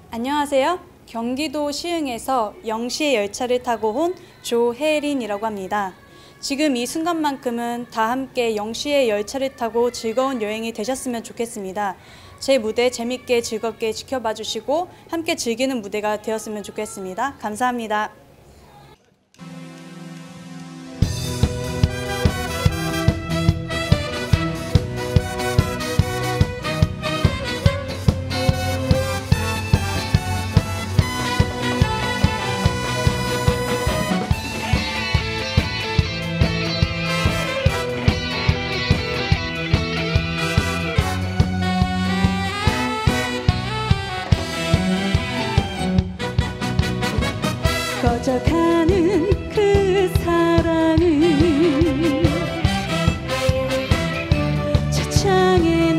안녕하세요. 경기도 시흥에서 영시의 열차를 타고 온 조혜린이라고 합니다. 지금 이 순간만큼은 다 함께 영시의 열차를 타고 즐거운 여행이 되셨으면 좋겠습니다. 제 무대 재밌게 즐겁게 지켜봐 주시고 함께 즐기는 무대가 되었으면 좋겠습니다. 감사합니다. 꺼져가는 그 사랑을 차창에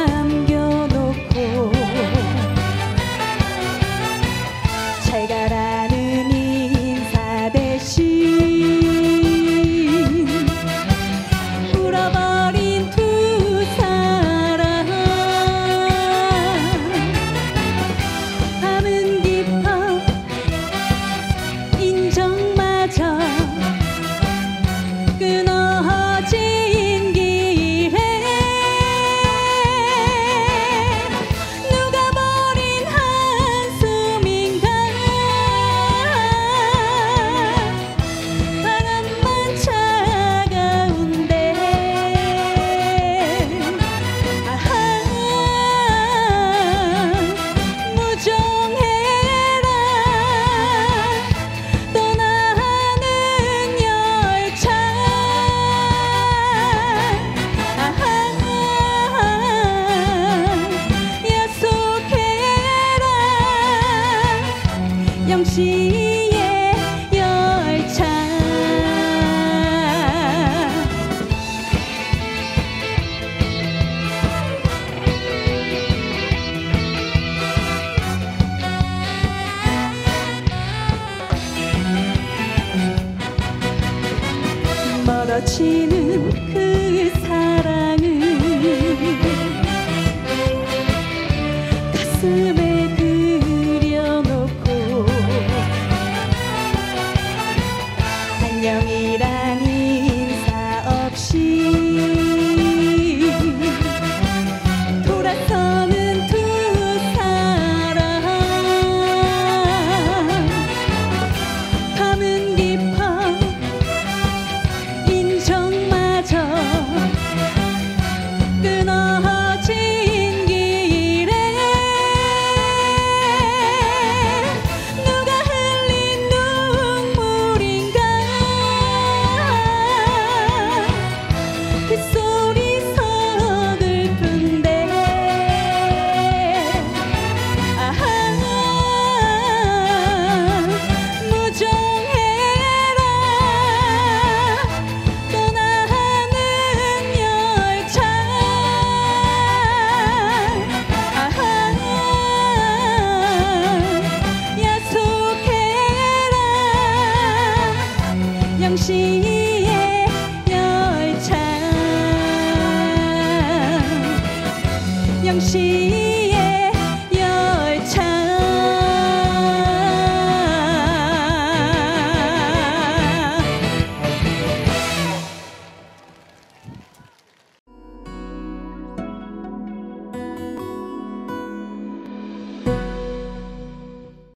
남겨놓고 잘 가라는 인사 대신 울어버린 두 사람. 밤은 깊어 인정마저 끊어진 길에 누가 버린 한숨인가. 바람만 차가운데 아하 무정해라. 떠나는 열차 아하 약속해라. 영시의 열차. 멀어지는